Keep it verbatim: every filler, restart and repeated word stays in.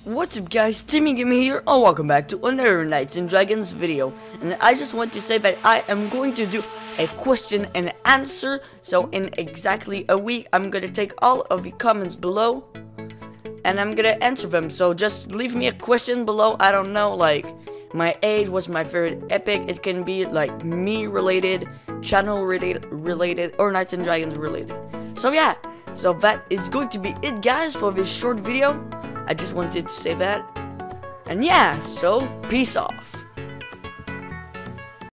What's up guys, Timmygammer here, and welcome back to another Knights and Dragons video. And I just want to say that I am going to do a question and answer. So in exactly a week, I'm gonna take all of the comments below and I'm gonna answer them. So just leave me a question below. I don't know, like my age, what's my favorite epic. It can be like me related, channel related, related or Knights and Dragons related. So yeah, so that is going to be it guys for this short video. I just wanted to say that. And yeah, so peace off.